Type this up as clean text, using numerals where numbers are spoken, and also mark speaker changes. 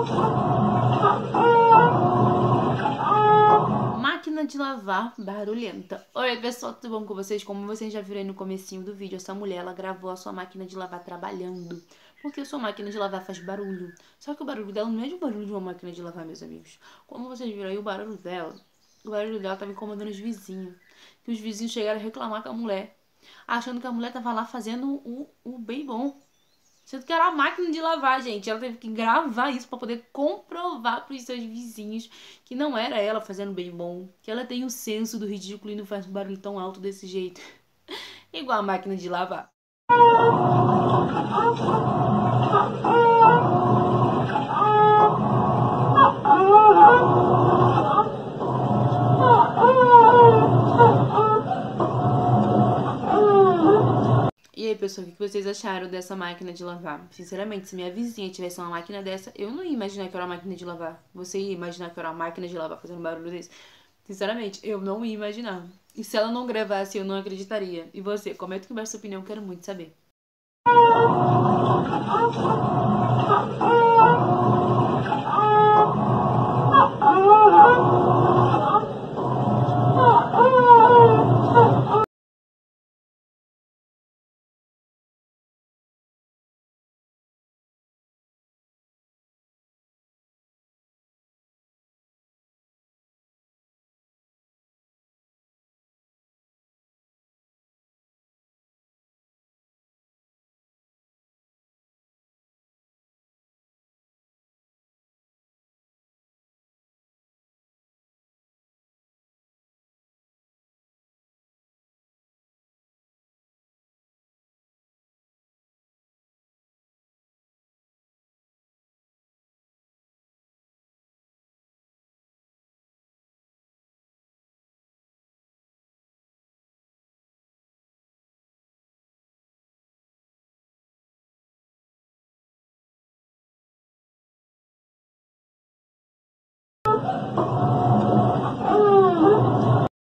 Speaker 1: Máquina de lavar barulhenta. Oi pessoal, tudo bom com vocês? Como vocês já viram aí no comecinho do vídeo, essa mulher ela gravou a sua máquina de lavar trabalhando, porque a sua máquina de lavar faz barulho. Só que o barulho dela não é o barulho de uma máquina de lavar, meus amigos. Como vocês viram aí, o barulho dela tava incomodando os vizinhos. Que os vizinhos chegaram a reclamar com a mulher, achando que a mulher tava lá fazendo o bem bom. Sendo que era a máquina de lavar, gente. Ela teve que gravar isso pra poder comprovar pros seus vizinhos que não era ela fazendo bem bom. Que ela tem o senso do ridículo e não faz um barulho tão alto desse jeito. Igual a máquina de lavar. E aí, pessoal, o que vocês acharam dessa máquina de lavar? Sinceramente, se minha vizinha tivesse uma máquina dessa, eu não ia imaginar que era uma máquina de lavar. Você ia imaginar que era uma máquina de lavar fazendo barulho desse? Sinceramente, eu não ia imaginar. E se ela não gravasse, eu não acreditaria. E você, comenta aqui embaixo sua opinião, quero muito saber.